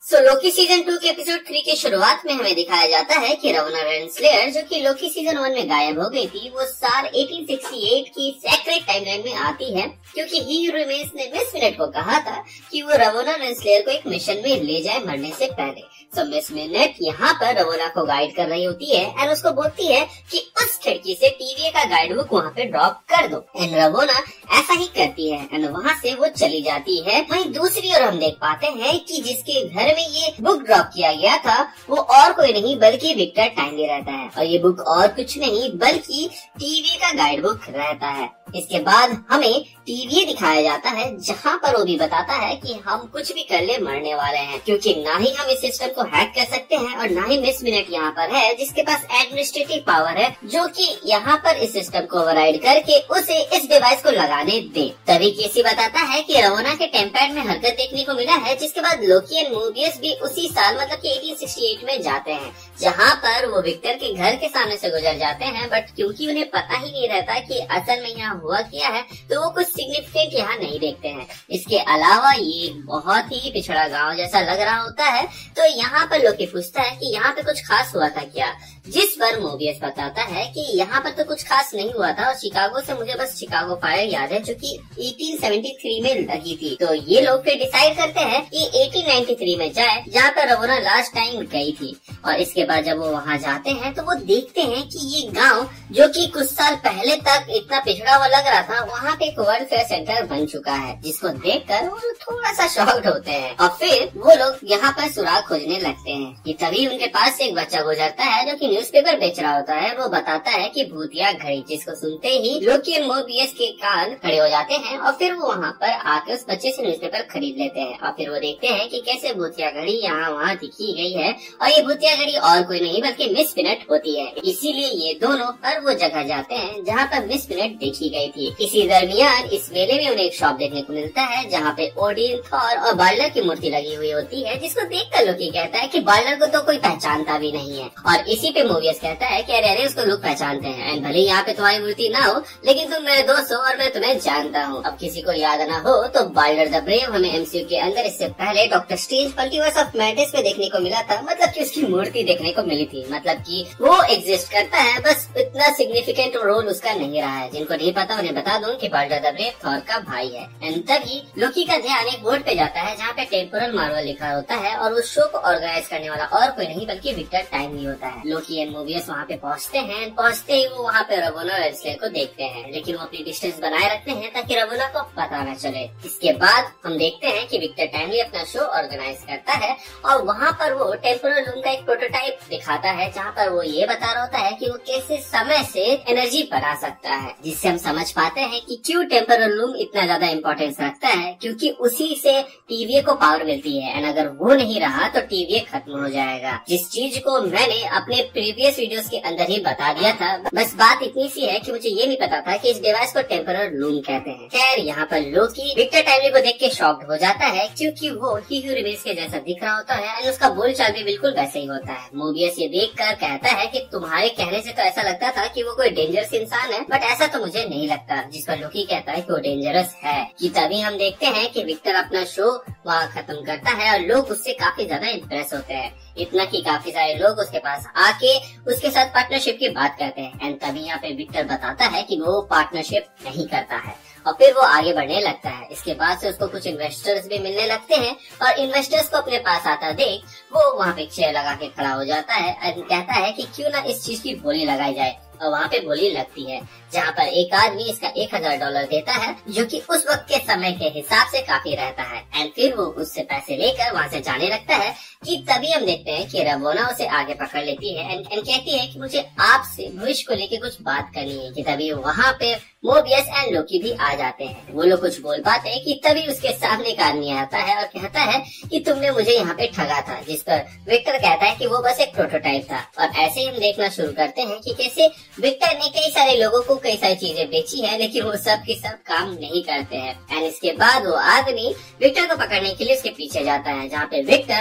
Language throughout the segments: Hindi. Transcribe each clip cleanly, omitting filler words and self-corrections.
लोकी सीजन 2 के एपिसोड 3 के शुरुआत में हमें दिखाया जाता है कि रवोना रेनस्लेयर, जो कि लोकी सीजन 1 में गायब हो गई थी, वो साल 1868 की सेक्रेट टाइमलाइन में आती है, क्योंकि ही रिमेन्स ने मिस मिनट को कहा था कि वो रवोना रेनस्लेयर को एक मिशन में ले जाए मरने से पहले। मिस मिनट यहाँ पर रवोना को गाइड कर रही होती है एंड उसको बोलती है कि उस खिड़की से टीवीए का गाइड बुक वहाँ पे ड्रॉप कर दो। एंड रवोना ऐसा ही करती है एंड वहाँ से वो चली जाती है। वहीं दूसरी ओर हम देख पाते हैं कि जिसके घर में ये बुक ड्रॉप किया गया था वो और कोई नहीं बल्कि विक्टर टाइमली रहता है, और ये बुक और कुछ नहीं बल्कि टीवीए का गाइड बुक रहता है। इसके बाद हमें टीवीए दिखाया जाता है, जहाँ पर वो भी बताता है कि हम कुछ भी कर ले मरने वाले हैं, क्योंकि ना ही हम इस सिस्टम को हैक कर सकते हैं और ना ही मिस मिनट यहाँ पर है जिसके पास एडमिनिस्ट्रेटिव पावर है, जो कि यहाँ पर इस सिस्टम को ओवरराइड करके उसे इस डिवाइस को लगाने दे। तभी केसी बताता है कि रवोना के टेम्पैड में हरकत देखने को मिला है, जिसके बाद लोकी एंड मोबियस भी उसी साल मतलब कि 1868 में जाते हैं, जहाँ पर वो विक्टर के घर के सामने से गुजर जाते हैं। बट क्योंकि उन्हें पता ही नहीं रहता कि असल में यहाँ हुआ क्या है, तो वो कुछ सिग्निफिकेंट यहाँ नहीं देखते हैं। इसके अलावा ये बहुत ही पिछड़ा गांव जैसा लग रहा होता है, तो यहाँ पर लोकी पूछता है कि यहाँ पे कुछ खास हुआ था क्या, जिस पर मोबियस बताता है कि यहाँ पर तो कुछ खास नहीं हुआ था और शिकागो से मुझे बस शिकागो फायर याद है, जो कि 1873 में लगी थी। तो ये लोग फिर डिसाइड करते हैं कि 1893 में जाए, जहाँ पर रवोना लास्ट टाइम गई थी। और इसके बाद जब वो वहाँ जाते हैं तो वो देखते हैं कि ये गांव, जो कि कुछ साल पहले तक इतना पिछड़ा हुआ लग रहा था, वहाँ पे एक वर्ल्ड फेयर सेंटर बन चुका है, जिसको देखकर वो थोड़ा सा शॉक्ड होते हैं। और फिर वो लोग यहाँ पर सुराग खोजने लगते हैं कि तभी उनके पास से एक बच्चा गुजरता है जो कि न्यूज़पेपर बेच रहा होता है। वो बताता है कि भूतिया घड़ी, जिसको सुनते ही लोकी और मोबियस के कान खड़े हो जाते हैं और फिर वो वहाँ पर आके उस बच्चे से न्यूज़पेपर खरीद लेते हैं। और फिर वो देखते हैं कि कैसे भूतिया घड़ी यहाँ वहाँ दिखी गई है, और ये भूतिया घड़ी और कोई नहीं बल्कि मिस मिनट होती है। इसीलिए ये दोनों हर वो जगह जाते हैं जहाँ पर मिस मिनट देखी गई थी। इसी दरमियान इस मेले में उन्हें एक शॉप देखने को मिलता है, जहाँ पे ओडिन, थॉर और बाल्डर की मूर्ति लगी हुई होती है, जिसको देखकर लोकी कहता है कि बाल्डर को तो कोई पहचानता भी नहीं है। और इसी पे मोबियस कहता है कि अरे उसको लोग पहचानते हैं, एंड भले यहाँ पे तुम्हारी मूर्ति ना हो, लेकिन तुम मेरे दोस्त हो और मैं तुम्हें जानता हूँ। अब किसी को याद ना हो तो बाल्डर द ब्रेव हमें एमसीयू के अंदर इससे पहले Doctor Strange Multiverse of Madness में देखने को मिला था, मतलब कि उसकी मूर्ति देखने को मिली थी, मतलब कि वो एग्जिस्ट करता है, बस इतना सिग्निफिकेंट रोल उसका नहीं रहा है। जिनको नहीं पता उन्हें बता दूं कि बाल्डर द ब्रेव थॉर का भाई है। एंड तभी लोकी का ध्यान एक बोर्ड पे जाता है जहाँ पे टेम्पोरल मार्वल लिखा होता है, और उस शो को ऑर्गेनाइज करने वाला और कोई नहीं बल्कि विक्टर टाइमली होता है। लोकी एंड मोबियस वहाँ पे पहुँचते हैं। पहुँचते ही वो वहाँ पे रवोना और रेनस्लेयर को देखते हैं, लेकिन वो अपनी डिस्टेंस बनाए रखते हैं ताकि रवोना को पता न चले। इसके बाद हम देखते हैं कि विक्टर टाइमली अपना शो ऑर्गेनाइज करता है, और वहाँ पर वो टेम्पोरल लूम का एक प्रोटोटाइप दिखाता है, जहाँ पर वो ये बता रहा होता है कि वो कैसे समय से एनर्जी बना सकता है, जिससे हम समझ पाते हैं कि क्यों टेम्पोरल लूम इतना ज्यादा इम्पोर्टेंस रखता है, क्योंकि उसी से टीवीए को पावर मिलती है, एंड अगर वो नहीं रहा तो टीवीए खत्म हो जाएगा। जिस चीज को मैंने अपने प्रीवियस वीडियोस के अंदर ही बता दिया था, बस बात इतनी सी है कि मुझे ये नहीं पता था कि इस डिवाइस को टेम्पोरल लूम कहते हैं। खैर, यहाँ पर लोकी विक्टर टाइमली को देख के शॉक्ड हो जाता है, क्योंकि वो ही रिमेन्स के जैसा दिख रहा होता है, एंड उसका बोलचाल भी बिल्कुल वैसे ही होता है। मोबियस ये देखकर कहता है कि तुम्हारे कहने से तो ऐसा लगता था कि वो कोई डेंजरस इंसान है, बट ऐसा तो मुझे नहीं लगता। जिस पर लोकी कहता है कि वो डेंजरस है। कि तभी हम देखते हैं कि विक्टर अपना शो वहाँ खत्म करता है और लोग उससे काफी ज्यादा इम्प्रेस होते हैं, इतना कि काफी सारे लोग उसके पास आके उसके साथ पार्टनरशिप की बात करते हैं। एंड तभी यहाँ पे विक्टर बताता है कि वो पार्टनरशिप नहीं करता है, और फिर वो आगे बढ़ने लगता है। इसके बाद से उसको कुछ इन्वेस्टर्स भी मिलने लगते हैं, और इन्वेस्टर्स को अपने पास आता देख वो वहाँ पे चेयर लगा के खड़ा हो जाता है और कहता है कि क्यों ना इस चीज की बोली लगाई जाए। और वहाँ पे बोली लगती है, जहाँ पर एक आदमी इसका $1000 देता है, जो कि उस वक्त के समय के हिसाब से काफी रहता है। एंड फिर वो उससे पैसे लेकर वहाँ से जाने लगता है। कि तभी हम देखते हैं कि रवोना उसे आगे पकड़ लेती है एंड कहती है कि मुझे आपसे भविष्य को लेके कुछ बात करनी है। कि तभी वहाँ पे मोबियस एंड लोकी भी आ जाते हैं। वो लोग कुछ बोल पाते हैं कि तभी उसके सामने एक आदमी आता है और कहता है कि तुमने मुझे यहाँ पे ठगा था, जिस पर विक्टर कहता है कि वो बस एक प्रोटोटाइप था। और ऐसे ही हम देखना शुरू करते हैं कि कैसे विक्टर ने कई सारे लोगों को कई सारी चीजें बेची है, लेकिन वो सब के सब काम नहीं करते हैं। एंड इसके बाद वो आदमी विक्टर को पकड़ने के लिए उसके पीछे जाता है, जहाँ पे विक्टर उसको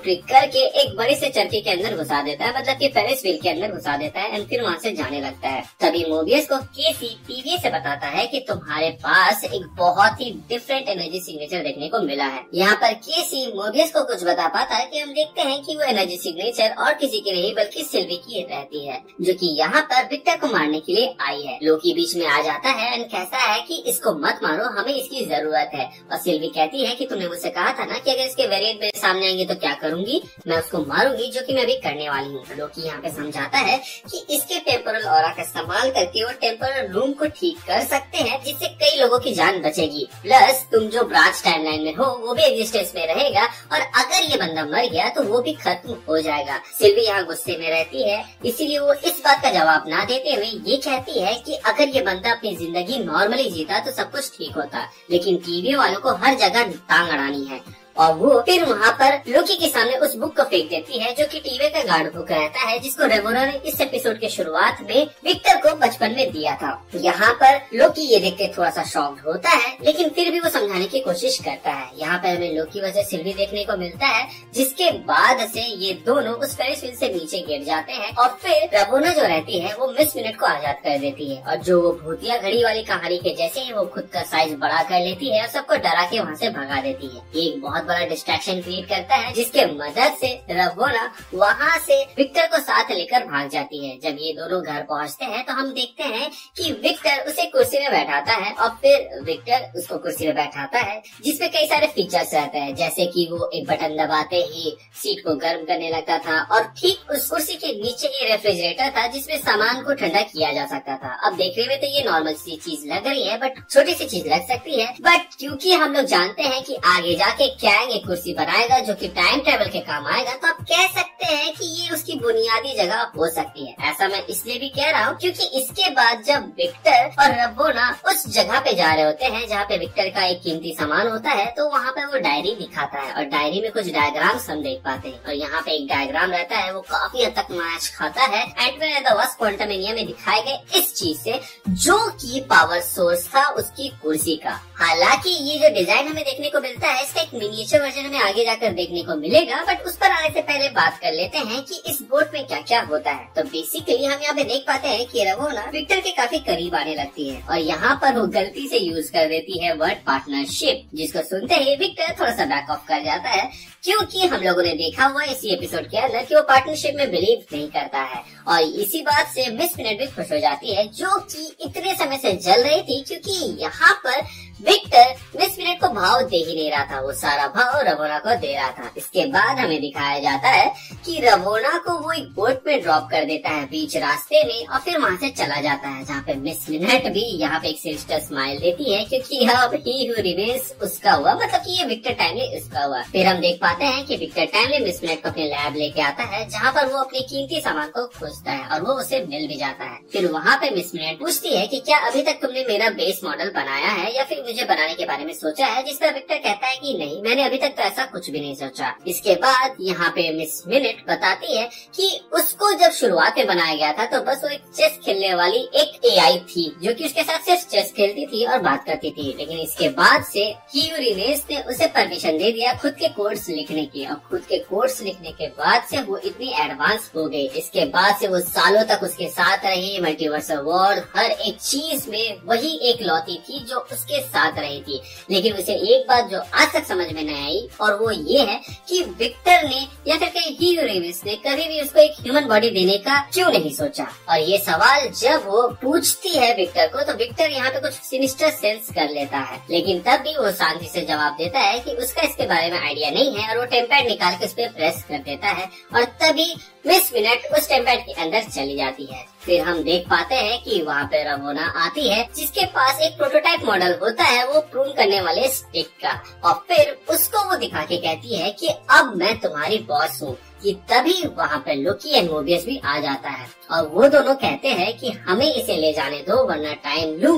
ट्रिक करके एक बड़े से चरखे के अंदर घुसा देता है, मतलब कि फेरिस व्हील के अंदर घुसा देता है, एंड फिर वहाँ से जाने लगता है। तभी मोबियस को केसी टीवी से बताता है कि तुम्हारे पास एक बहुत ही डिफरेंट एनर्जी सिग्नेचर देखने को मिला है। यहाँ पर केसी मोबियस को कुछ बता पाता है कि हम देखते हैं कि वो एनर्जी सिग्नेचर और किसी की नहीं बल्कि सिल्वी की रहती है, जो कि यहाँ पर विक्टर को मारने के लिए आई है। लोकी बीच में आ जाता है एंड कहता है कि इसको मत मारो, हमें इसकी जरूरत है। और सिल्वी कहती है कि तुमने मुझसे कहा था ना कि अगर इसके वेरिएंट मेरे सामने आएंगे तो क्या करूंगी, मैं उसको मारूंगी, जो कि मैं भी करने वाली हूँ। लोकी यहाँ पे समझाता है कि इसके टेम्पोरल ऑरा का इस्तेमाल करके वो टेम्पोरल रूम को ठीक कर सकते हैं, जिससे कई लोगों की जान बचेगी। प्लस तुम जो ब्रांच टाइमलाइन में हो वो भी एग्जिस्टेंस में रहेगा, और अगर ये बंदा मर गया तो वो भी खत्म हो जाएगा। सिल्वी यहाँ गुस्से में रहती है, इसीलिए वो इस बात का जवाब ना देते हुए ये कहती है कि अगर ये बंदा अपनी जिंदगी नॉर्मली जीता तो सब कुछ ठीक होता, लेकिन टीवी वालों को हर जगह टांग अड़ानी है। और वो फिर वहाँ पर लोकी के सामने उस बुक को फेंक देती है, जो कि टीवी का गार्ड बुक रहता है, जिसको रेमोना ने इस एपिसोड के शुरुआत में विक्टर को बचपन में दिया था। यहाँ पर लोकी ये देख के थोड़ा सा शॉक्ड होता है, लेकिन फिर भी वो समझाने की कोशिश करता है। यहाँ पर हमें लोकी वजह सिल्वी देखने को मिलता है, जिसके बाद से ये दोनों उस फेरिस व्हील से नीचे गिर जाते हैं, और फिर रेमोना जो रहती है वो मिस मिनट को आजाद कर देती है, और जो वो भूतिया घड़ी वाली कहानी के जैसे ही वो खुद का साइज बड़ा कर लेती है और सबको डरा के वहाँ से भगा देती है। एक बहुत बड़ा डिस्ट्रैक्शन क्रिएट करता है, जिसके मदद से रेमोना वहाँ से विक्टर को साथ लेकर भाग जाती है। जब ये दोनों घर पहुँचते हैं तो हम देखते हैं कि विक्टर उसे कुर्सी में बैठाता है, और फिर विक्टर उसको कुर्सी में बैठाता है, जिसमें कई सारे फीचर्स रहते हैं, जैसे कि वो एक बटन दबाते ही सीट को गर्म करने लगता था, और ठीक उस कुर्सी के नीचे ही रेफ्रिजरेटर था, जिसमें सामान को ठंडा किया जा सकता था। अब देखने में तो ये नॉर्मल सी चीज लग रही है, बट छोटी सी चीज लग सकती है, बट क्योंकि हम लोग जानते हैं कि आगे जाके कैंग एक कुर्सी बनाएगा जो कि टाइम ट्रेवल के काम आएगा, तो आप कह सकते हैं कि ये उसकी बुनियादी जगह हो सकती है। ऐसा मैं इसलिए भी कह रहा हूँ क्योंकि इसके बाद जब विक्टर और रेमोना उस जगह पे जा रहे होते हैं जहाँ पे विक्टर का एक कीमती सामान होता है, तो वहाँ पे वो डायरी दिखाता है, और डायरी में कुछ डायग्राम्स हम देख पाते हैं। और यहाँ पे एक डायग्राम रहता है, वो काफी हद तक मैच खाता है Ant Man and the Wasp Quantumania में दिखाए गए इस चीज से, जो की पावर सोर्स था उसकी कुर्सी का। हालांकि ये जो डिजाइन हमें देखने को मिलता है, इसका एक मिनिएचर वर्जन हमें आगे जाकर देखने को मिलेगा, बट उस पर आने से पहले बात कर लेते हैं कि इस बोट में क्या क्या होता है। तो बेसिकली हम यहाँ पे देख पाते हैं कि रेमोना विक्टर के काफी करीब आने लगती है, और यहाँ पर वो गलती से यूज कर देती है वर्ड पार्टनरशिप, जिसको सुनते ही विक्टर थोड़ा सा बैक ऑफ कर जाता है, क्योंकि हम लोगों ने देखा हुआ इसी एपिसोड के अंदर कि वो पार्टनरशिप में बिलीव नहीं करता है। और इसी बात से मिस मिनट भी खुश हो जाती है, जो कि इतने समय से जल रही थी, क्योंकि यहाँ पर विक्टर मिस मिनट को भाव दे ही नहीं रहा था, वो सारा भाव रेमोना को दे रहा था। इसके बाद हमें दिखाया जाता है कि रेमोना को वो एक बोट में ड्रॉप कर देता है बीच रास्ते में, और फिर वहाँ से चला जाता है, जहाँ पे मिस मिनट भी यहाँ पे एक सिस्टर स्माइल देती है, क्योंकि अब ही हू रिमेन्स उसका हुआ, मतलब कि ये विक्टर टाइमली उसका हुआ। फिर हम देख पाते हैं कि विक्टर टाइमली मिस मिनट को अपने लैब लेके आता है, जहाँ पर वो अपने कीमती सामान को खोजता है, और वो उसे मिल भी जाता है। फिर वहाँ पे मिस मिनट पूछती है कि क्या अभी तक तुमने मेरा बेस मॉडल बनाया है या फिर मुझे बनाने के बारे में सोचा है, जिस पर विक्टर कहता है कि नहीं, मैंने अभी तक तो ऐसा कुछ भी नहीं सोचा। इसके बाद यहाँ पे मिस मिनट बताती है कि उसको जब शुरुआत में बनाया गया था तो बस वो एक चेस खेलने वाली एक एआई थी, जो कि उसके साथ सिर्फ चेस खेलती थी और बात करती थी, लेकिन इसके बाद से यूरिनेस ने उसे परमिशन दे दिया खुद के कोड्स लिखने की, और खुद के कोड्स लिखने के बाद से वो इतनी एडवांस हो गई। इसके बाद से वो सालों तक उसके साथ रही, मल्टीवर्स वॉर हर एक चीज में वही एक लौती थी जो उसके साथ रही थी। लेकिन उसे एक बात जो आज तक समझ में नहीं आई, और वो ये है कि विक्टर ने या फिर यूरिनेस ने कभी भी उसको एक ह्यूमन बॉडी देने का क्यों नहीं सोचा। और ये सवाल जब वो पूछती है विक्टर को, तो विक्टर यहाँ पे कुछ सिनिस्टर सेंस कर लेता है, लेकिन तब भी वो शांति से जवाब देता है कि उसका इसके बारे में आइडिया नहीं है, और वो टेम्पैड निकाल के उस पर प्रेस कर देता है, और तभी मिस मिनट उस टेम्पैड के अंदर चली जाती है। फिर हम देख पाते हैं कि वहाँ पे रेमोना आती है, जिसके पास एक प्रोटोटाइप मॉडल होता है वो प्रून करने वाले स्टिक का, और फिर उसको वो दिखा के कहती है कि अब मैं तुम्हारी बॉस हूँ। कि तभी वहाँ पे लोकी एंड मोबियस भी आ जाता है, और वो दोनों कहते हैं कि हमें इसे ले जाने दो, वरना टाइम लूम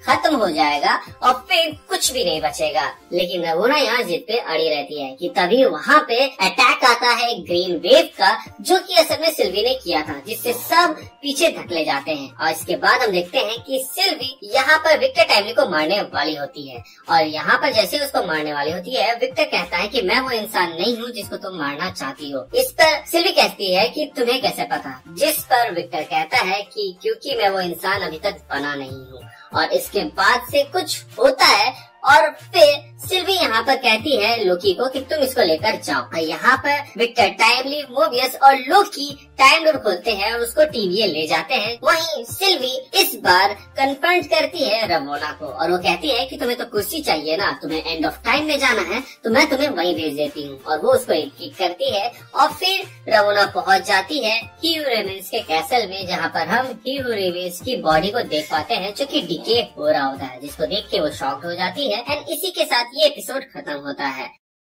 खत्म हो जाएगा और फिर कुछ भी नहीं बचेगा। लेकिन रवोना यहाँ जिद पे अड़ी रहती है कि तभी वहाँ पे अटैक आता है ग्रीन वेव का, जो कि असल में सिल्वी ने किया था, जिससे सब पीछे धकेले जाते हैं। और इसके बाद हम देखते हैं कि सिल्वी यहाँ पर विक्टर टाइमली को मारने वाली होती है, और यहाँ पर जैसे उसको मारने वाली होती है, विक्टर कहता है कि मैं वो इंसान नहीं हूँ जिसको तुम मारना चाहती हो। इस पर सिल्वी कहती है कि तुम्हें कैसे पता, जिस पर विक्टर कहता है कि क्योंकि मैं वो इंसान अभी तक बना नहीं हूँ। और इसके बाद से कुछ होता है और फिर सिल्वी यहाँ पर कहती है लोकी को कि तुम इसको लेकर जाओ। यहाँ पर विक्टर टाइमली, मोबियस और लोकी टाइम डोर खोलते हैं और उसको टीवीए ले जाते हैं। वहीं सिल्वी इस बार कन्फ्रंट करती है रवोना को और वो कहती है कि तुम्हें तो कुर्सी चाहिए ना, तुम्हें एंड ऑफ टाइम में जाना है तो मैं तुम्हें वहीं भेज देती हूँ। और वो उसको एक किक करती है और फिर रवोना पहुँच जाती है हीरो रेमेंस के कैसल में, जहाँ पर हम हीरो रेमेंस की बॉडी को देख पाते हैं जो कि डिके हो रहा होता है, जिसको देख के वो शॉक्ड हो जाती है। एंड इसी के साथ ये एपिसोड खत्म होता है।